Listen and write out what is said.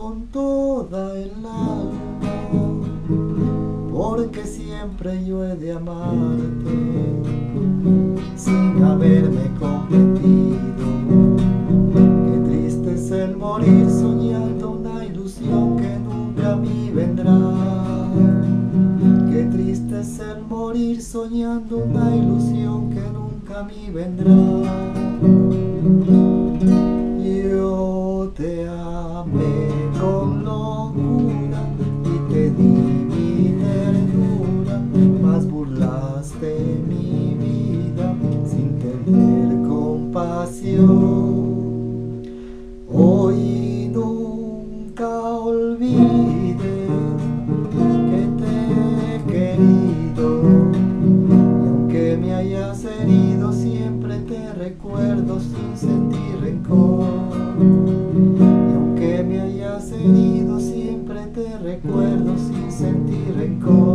con toda el alma, porque siempre yo he de amarte sin haberme comprometido. Qué triste es el morir soñando una ilusión que nunca a mí vendrá. Qué triste es el morir soñando una ilusión que nunca a mí vendrá. Yo te amé con locura y te di mi ternura, mas burlaste mi vida sin tener compasión. Hoy nunca olvides que te he querido, y aunque me hayas herido siempre te recuerdo sin sentir rencor. Y aunque me hayas herido siempre te recuerdo sin sentir rencor.